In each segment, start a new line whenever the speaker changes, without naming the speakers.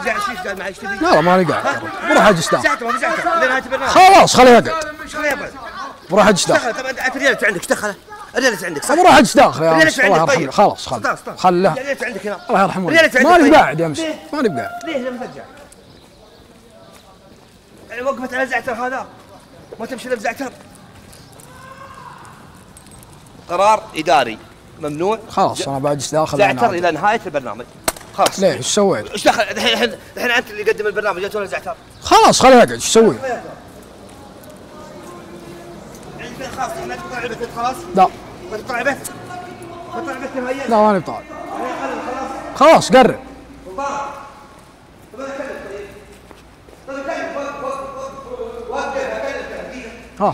قاعد معي ايش تبي؟
لا ماني قاعد، بروح اجلس داخل.
زعتر ما في زعتر لنهاية البرنامج.
خلاص خليه يقعد.
ايش خليه يقعد؟
بروح اجلس داخل.
طب انت الريال عندك ايش دخله؟ الريال عندك صح؟
بروح اجلس داخل يا امس الله
عندك
يرحمه. خلاص خله
الريال عندك هنا.
الله يرحمه.
عندك
ماني قاعد يا امس، ماني قاعد.
ليه لما ترجع؟ وقفت على زعتر هذا ما تمشي الا بزعتر. قرار اداري ممنوع.
خلاص انا بجلس داخل.
زعتر الى نهايه البرنامج. خلاص.
ليه ايش سويت؟
ايش دخل الحين انت اللي يقدم البرنامج جيت ولا زعتر؟
خلاص خليه يقعد، ايش تسوي؟
عندك خلاص احنا تطلع عبث خلاص؟
لا
ما تطلع عبث؟ ما تطلع عبث نهائيا؟
لا ماني بطالع. خلاص قرب. ها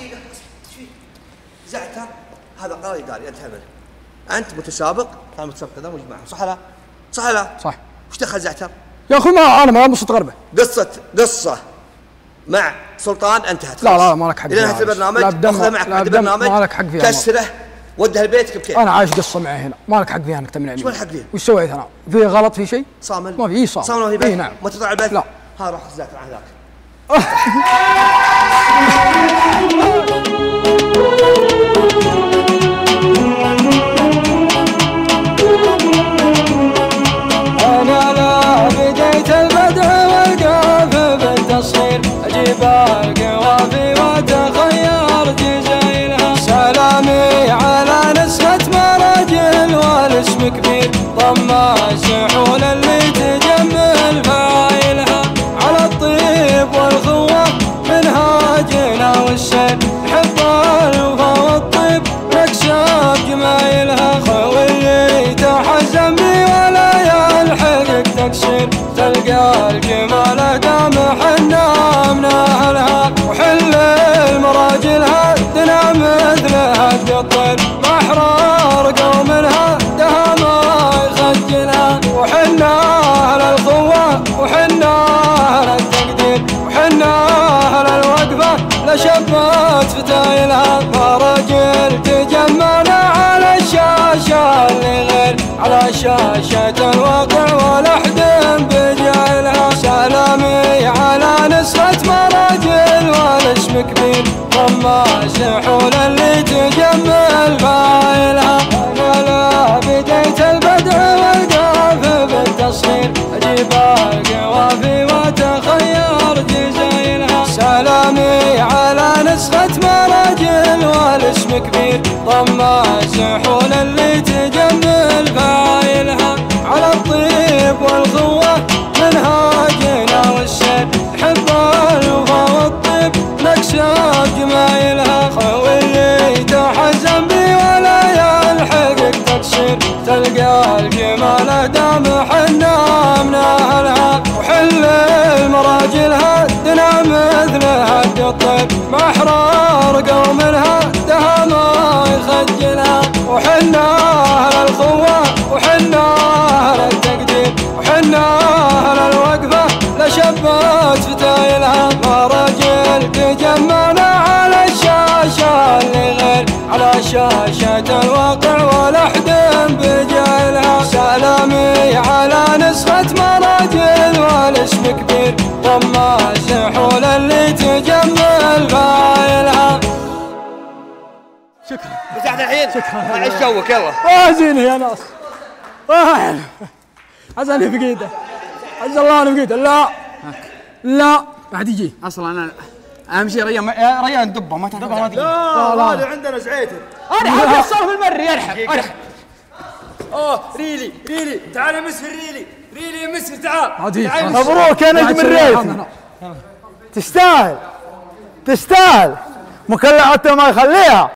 زعتر هذا قرار اداري انت منه. انت متسابق كان متسابق كذا مجمع صح لا؟ صح لا؟
صح.
وش دخل زعتر؟
يا اخوي ما انا ما انبسط غربه.
قصه مع سلطان انتهت.
لا ما لك حق
فيها. انتهت البرنامج اخذه معك بعد البرنامج.
ما لك حق فيها.
كسره ودها لبيتك بكيف.
انا عايش قصه معي هنا، ما لك حق فيها انك تمنعني.
ايش ما لك حق فيها؟
وش سويت انا؟ في غلط في شيء؟
صامل؟
ما في صامل.
صامل ما في بيت؟
اي نعم.
ما تطلع البيت؟
لا.
ها روح زعتر عن ذاك.
أنا لا بديت البدع والقاف بالتصوير أجيب القوافي وأتخير جزايلها سلامي على نسخة مراجل والاسم كبير ضم السحول اللي تجمل فايلها على الطيب والخوة منهاجنا والسير نحب الوفا والطيب نكسب جمايلها خوي تحزن بي ولا يلحقك تكسير تلقى الجمال دام حنا من اهلها وحل المراجل هدنا مثل هد الطير محرار قومها دها ما يخجلها وحنا اهل الخوة وحنا اهل التقدير وحنا اهل الوقفة لشبات فتايلها فرجل تجمعنا على الشاشة اللي غير على شاشة الواقع ولحد بجايلها سلامي على نسخة مراجل والاسم كبير ضم السحول اللي تجمل فايلها انا لا بديت البدع والقاف بالتصوير اجيب القوافي واتخير جزايلها سلامي على نسخة مراجل والاسم كبير ضم السحول اللي تجمل فايلها على الطيب والخوة منهاجنا والسير نحب الوفا والطيب نكسب جمايلها خوي تحزن بي ولا يلحقك تكسير تلقى الجمال دام حنا من اهلها وحل المراجل هدنا مثل هد الطيب محرار قومها دها ما يخجلها وحنا اهل الخوة وحنا اهل التقدير وحنا اهل الوقفة لشبات فتايلها مراجل تجمعنا على الشاشة اللي غير على شاشة الواقع ولحد بجايلها سلامي على نسخة مراجل والاسم كبير ضم السحول اللي تجمل فايلها.
شكرا.
مساحة الحين.
شكرا.
عيش جوك يلا.
زين يا ناس. حلو. عزاني في قيده. عز الله انا في قيده. لا بعد يجي.
اصلا انا اهم شيء ريان دبه ما تدبه ما
لا هذا عندنا زعيتر.
انا حاب الصرف المري ارحب.
ريلي تعال مس في ريلي يمس تعال.
مبروك يا نجم الريل. تستاهل مكلعته ما يخليها.